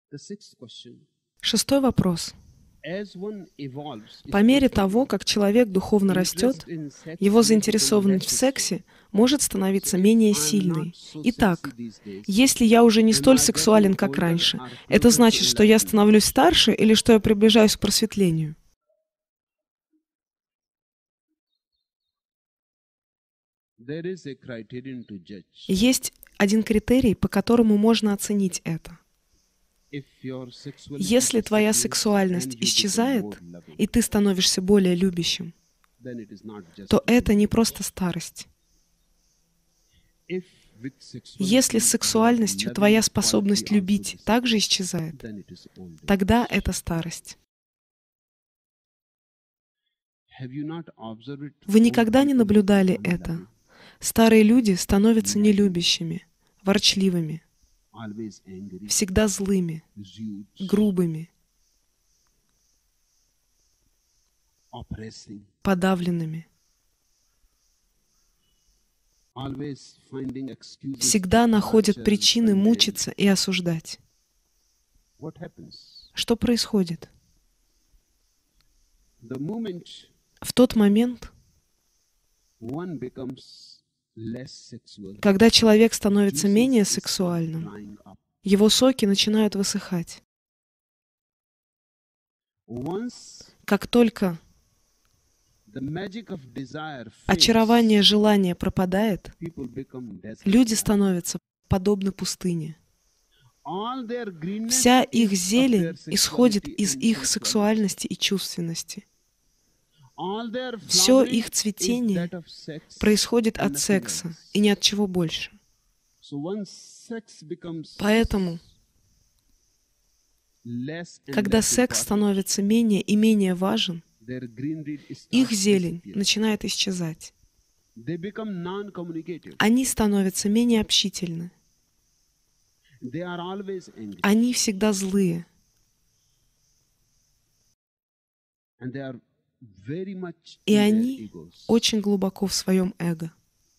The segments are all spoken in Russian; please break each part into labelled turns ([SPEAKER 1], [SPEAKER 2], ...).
[SPEAKER 1] Шестой вопрос. По мере того, как человек духовно растет, его заинтересованность в сексе может становиться менее сильной. Итак, если я уже не столь сексуален, как раньше, это значит, что я становлюсь старше или что я приближаюсь к просветлению? Есть один критерий, по которому можно оценить это. Если твоя сексуальность исчезает, и ты становишься более любящим, то это не просто старость. Если с сексуальностью твоя способность любить также исчезает, тогда это старость. Вы никогда не наблюдали это? Старые люди становятся нелюбящими, ворчливыми, всегда злыми, грубыми, подавленными, всегда находят причины мучиться и осуждать. Что происходит? В тот момент, когда человек становится менее сексуальным, его соки начинают высыхать. Как только очарование желания пропадает, люди становятся подобны пустыне. Вся их зелень исходит из их сексуальности и чувственности. Все их цветение происходит от секса и ни от чего больше. Поэтому, когда секс становится менее и менее важен, их зелень начинает исчезать. Они становятся менее общительны. Они всегда злые. И они очень глубоко в своем эго.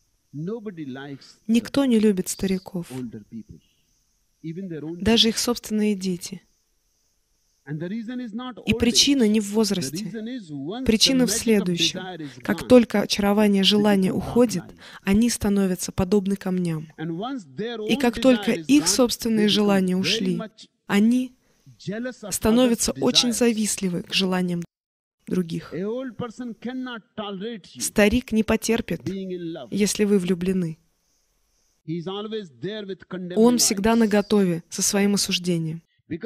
[SPEAKER 1] Никто не любит стариков, даже их собственные дети. И причина не в возрасте. Причина в следующем. Как только очарование желания уходит, они становятся подобны камням. И как только их собственные желания ушли, они становятся очень завистливы к желаниям других. Старик не потерпит, если вы влюблены. Он всегда наготове со своим осуждением.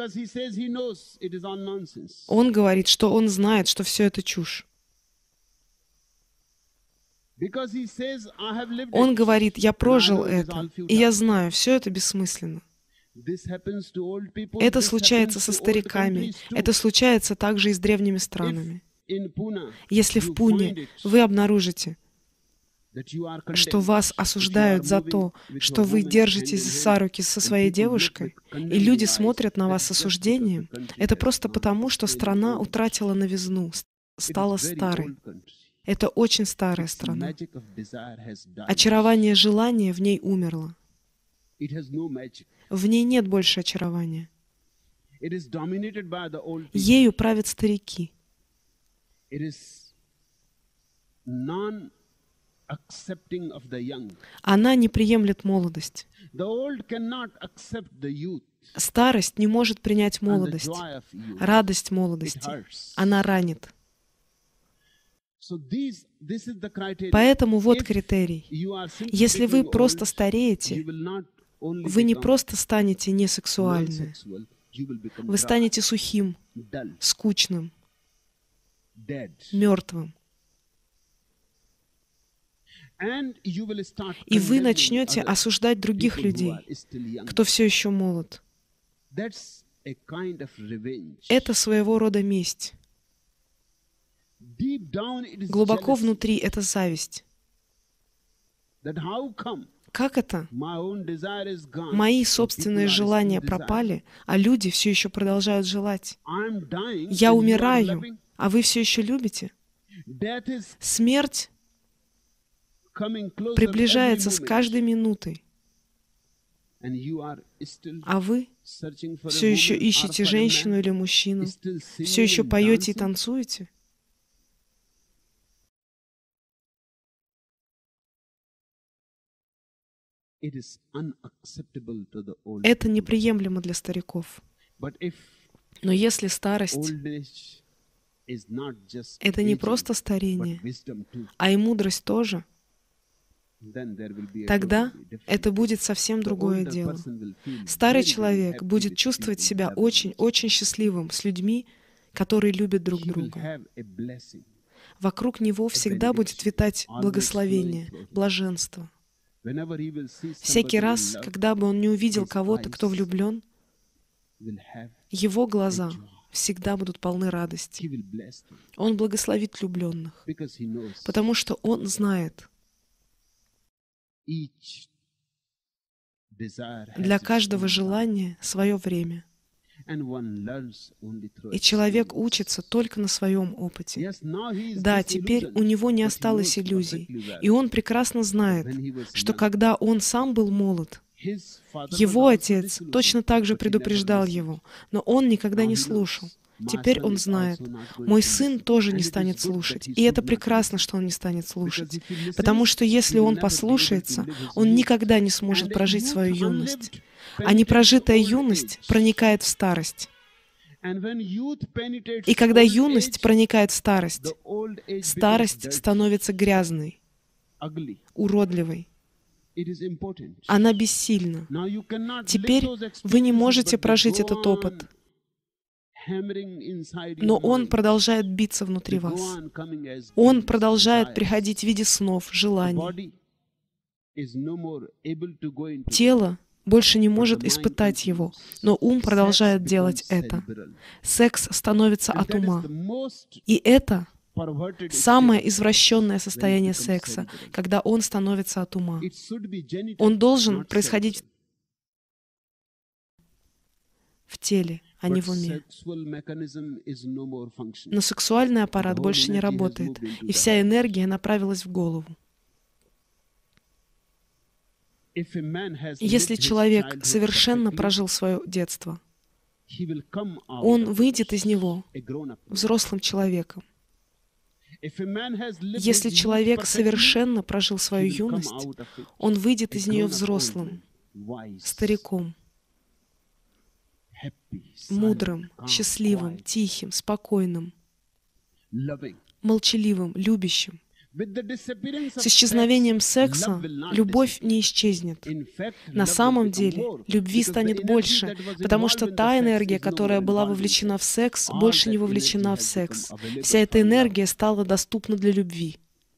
[SPEAKER 1] Он говорит, что он знает, что все это чушь. Он говорит, я прожил это, и я знаю, все это бессмысленно. Это случается со стариками, это случается также и с древними странами. Если в Пуне вы обнаружите, что вас осуждают за то, что вы держитесь за руки со своей девушкой, и люди смотрят на вас с осуждением, это просто потому, что страна утратила новизну, стала старой. Это очень старая страна. Очарование желания в ней умерло. В ней нет больше очарования. Ею правят старики. Она не приемлет молодость. Старость не может принять молодость, радость молодости. Она ранит. Поэтому вот критерий. Если вы просто стареете, вы не просто станете несексуальны, вы станете сухим, скучным, мертвым. И вы начнете осуждать других людей, кто все еще молод. Это своего рода месть. Глубоко внутри это зависть. Как это? Мои собственные желания пропали, а люди все еще продолжают желать. Я умираю, а вы все еще любите? Смерть приближается с каждой минутой. а вы все еще ищете женщину или мужчину, все еще поете и танцуете? Это неприемлемо для стариков. Но если старость — это не просто старение, а и мудрость тоже, тогда это будет совсем другое дело. Старый человек будет чувствовать себя очень-очень счастливым с людьми, которые любят друг друга. Вокруг него всегда будет витать благословение, блаженство. Всякий раз, когда бы он не увидел кого-то, кто влюблен, его глаза всегда будут полны радости. Он благословит влюбленных, потому что он знает, для каждого желания свое время. И человек учится только на своем опыте. Да, теперь у него не осталось иллюзий, и он прекрасно знает, что когда он сам был молод, его отец точно так же предупреждал его, но он никогда не слушал. Теперь он знает, мой сын тоже не станет слушать, и это прекрасно, что он не станет слушать, потому что если он послушается, он никогда не сможет прожить свою юность. А непрожитая юность проникает в старость. И когда юность проникает в старость, старость становится грязной, уродливой. Она бессильна. Теперь вы не можете прожить этот опыт, но он продолжает биться внутри вас. Он продолжает приходить в виде снов, желаний. Тело больше не может испытать его, но ум продолжает делать это. Секс становится от ума. И это самое извращенное состояние секса, когда он становится от ума. Он должен происходить в теле, а не в уме. Но сексуальный аппарат больше не работает, и вся энергия направилась в голову. Если человек совершенно прожил свое детство, он выйдет из него взрослым человеком. Если человек совершенно прожил свою юность, он выйдет из нее взрослым, стариком, мудрым, счастливым, тихим, спокойным, молчаливым, любящим. С исчезновением секса любовь не исчезнет. На самом деле, любви станет больше, потому что та энергия, которая была вовлечена в секс, больше не вовлечена в секс. Вся эта энергия стала доступна для любви.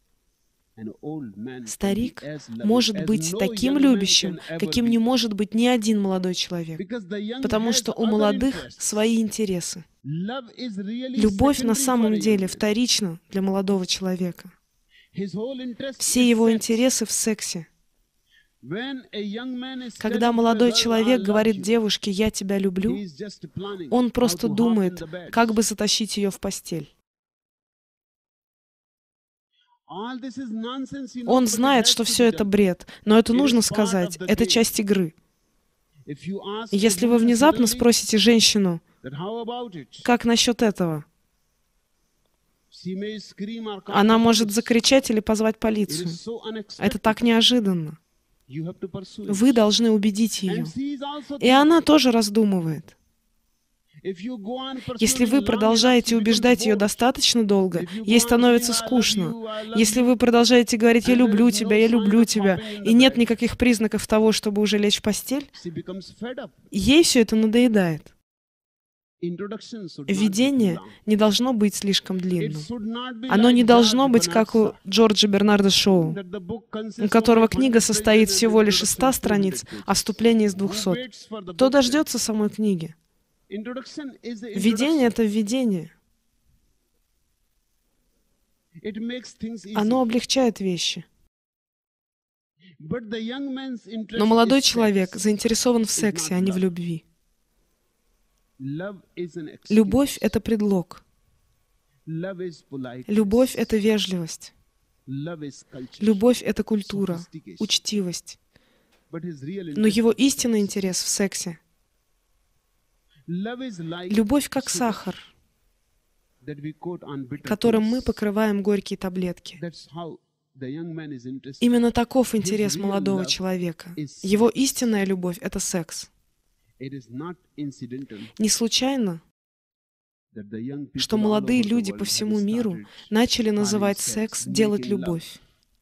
[SPEAKER 1] Старик может быть таким любящим, каким не может быть ни один молодой человек, потому что у молодых свои интересы. Любовь на самом деле вторична для молодого человека. Все его интересы в сексе. Когда молодой человек говорит девушке «я тебя люблю», он просто думает, как бы затащить ее в постель. Он знает, что все это бред, но это нужно сказать, это часть игры. Если вы внезапно спросите женщину, как насчет этого, она может закричать или позвать полицию. Это так неожиданно. Вы должны убедить ее. И она тоже раздумывает. Если вы продолжаете убеждать ее достаточно долго, ей становится скучно. Если вы продолжаете говорить «я люблю тебя», и нет никаких признаков того, чтобы уже лечь в постель, ей все это надоедает. Введение не должно быть слишком длинным. Оно не должно быть, как у Джорджа Бернарда Шоу, у которого книга состоит всего лишь из 100 страниц, а вступление из 200. Кто дождется самой книги? Введение — это введение. Оно облегчает вещи. Но молодой человек заинтересован в сексе, а не в любви. Любовь — это предлог. Любовь — это вежливость. Любовь — это культура, учтивость. но его истинный интерес в сексе. Любовь как сахар, которым мы покрываем горькие таблетки. Именно таков интерес молодого человека. Его истинная любовь — это секс. Не случайно, что молодые люди по всему миру начали называть секс «делать любовь».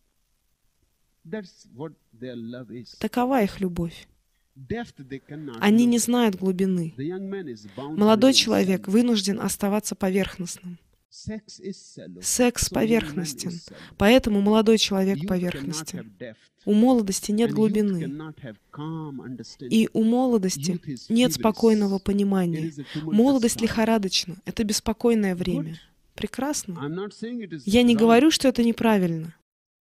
[SPEAKER 1] Такова их любовь. Они не знают глубины. Молодой человек вынужден оставаться поверхностным. Секс поверхностен, поэтому молодой человек поверхностен. У молодости нет глубины, и у молодости нет спокойного понимания. Молодость лихорадочна, это беспокойное время. Прекрасно. Я не говорю, что это неправильно.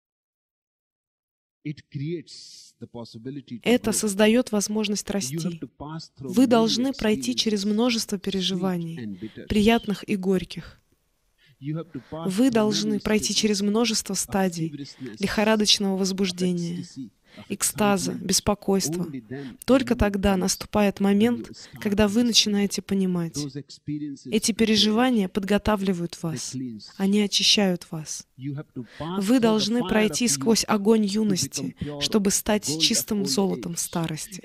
[SPEAKER 1] Это создает возможность расти. Вы должны пройти через множество переживаний, приятных и горьких. Вы должны пройти через множество стадий лихорадочного возбуждения, экстаза, беспокойства. Только тогда наступает момент, когда вы начинаете понимать. Эти переживания подготавливают вас, они очищают вас. Вы должны пройти сквозь огонь юности, чтобы стать чистым золотом старости.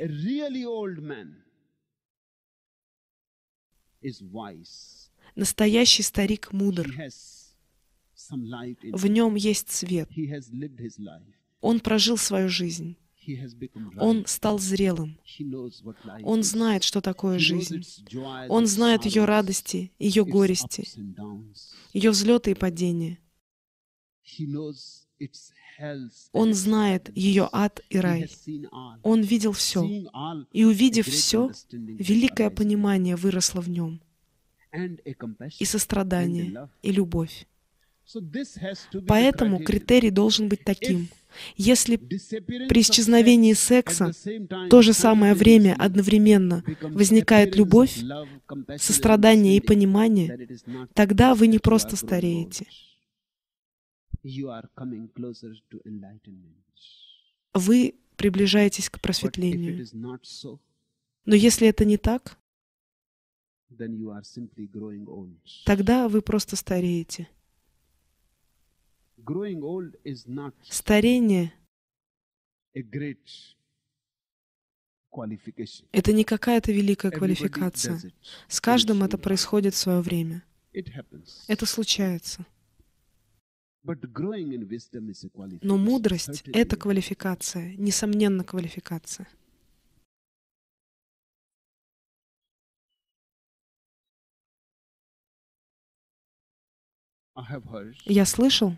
[SPEAKER 1] Настоящий старик мудр. В нем есть свет. Он прожил свою жизнь. Он стал зрелым. Он знает, что такое жизнь. Он знает ее радости, ее горести, ее взлеты и падения. Он знает ее ад и рай. Он видел все. И увидев все, великое понимание выросло в нем. И сострадание, и любовь. Поэтому критерий должен быть таким. Если при исчезновении секса в то же самое время одновременно возникает любовь, сострадание и понимание, тогда вы не просто стареете. Вы приближаетесь к просветлению. Но если это не так, тогда вы просто стареете. Старение — это не какая-то великая квалификация. С каждым это происходит в свое время. Это случается. Но мудрость — это квалификация, несомненно, квалификация. Я слышал,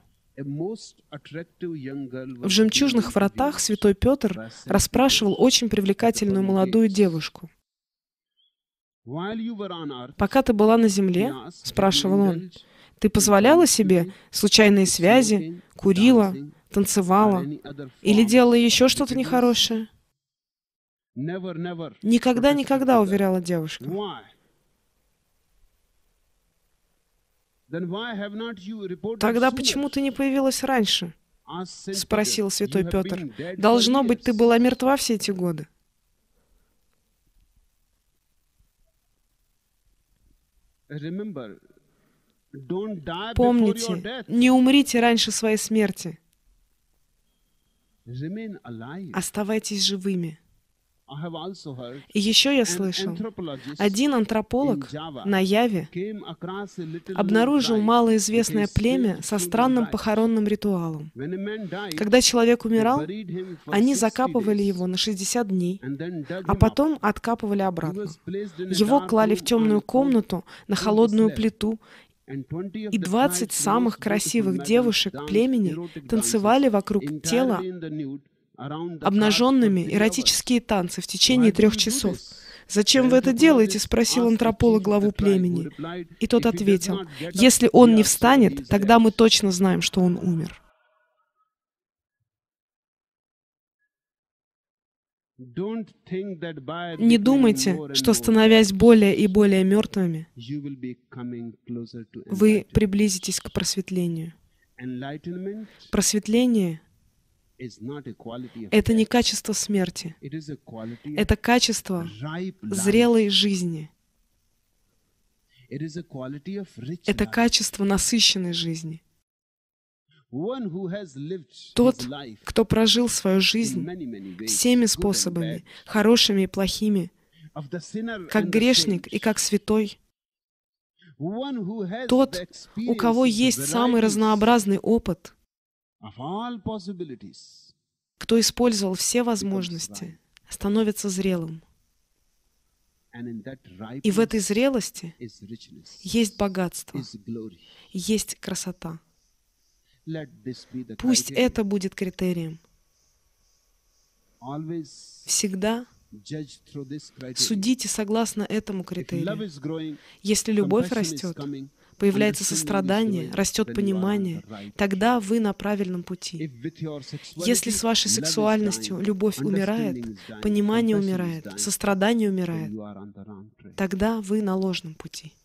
[SPEAKER 1] в «Жемчужных вратах» святой Петр расспрашивал очень привлекательную молодую девушку. «Пока ты была на земле, — спрашивал он, — ты позволяла себе случайные связи, курила, танцевала или делала еще что-то нехорошее?» «Никогда, никогда, — уверяла девушка. «Тогда почему ты не появилась раньше?» — спросил святой Петр. «Должно быть, ты была мертва все эти годы». Помните, не умрите раньше своей смерти. Оставайтесь живыми. И еще я слышал, один антрополог на Яве обнаружил малоизвестное племя со странным похоронным ритуалом. Когда человек умирал, они закапывали его на 60 дней, а потом откапывали обратно. Его клали в темную комнату на холодную плиту, и 20 самых красивых девушек племени танцевали вокруг тела обнаженными эротические танцы в течение 3 часов. «Зачем вы это делаете?» — спросил антрополог главу племени. И тот ответил: «Если он не встанет, тогда мы точно знаем, что он умер». Не думайте, что, становясь более и более мертвыми, вы приблизитесь к просветлению. Просветление — Это не качество смерти. Это качество зрелой жизни. Это качество насыщенной жизни. Тот, кто прожил свою жизнь всеми способами, хорошими и плохими, как грешник и как святой, тот, у кого есть самый разнообразный опыт, кто использовал все возможности, становится зрелым. И в этой зрелости есть богатство, есть красота. Пусть это будет критерием. Всегда судите согласно этому критерию. Если любовь растет, появляется сострадание, растет понимание, тогда вы на правильном пути. Если с вашей сексуальностью любовь умирает, понимание умирает, сострадание умирает, тогда вы на ложном пути.